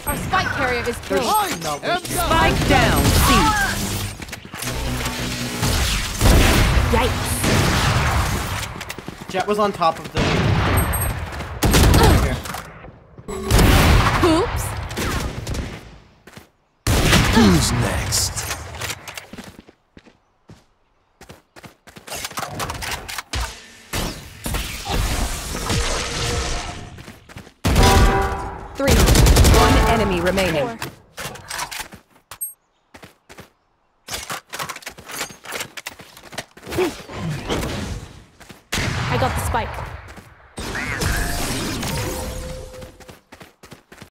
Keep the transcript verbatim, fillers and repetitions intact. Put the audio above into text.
Our spike carrier is killed. No, Spike down. C. Yikes. Jet was on top of the. Here. Oops. Who's next? Three. One enemy remaining. Four. I got the spike.